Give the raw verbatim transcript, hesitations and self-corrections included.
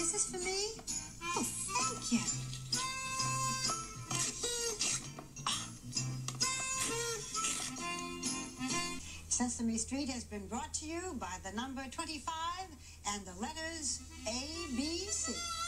Is this for me? Oh, thank you. Sesame Street has been brought to you by the number twenty-five and the letters A B C.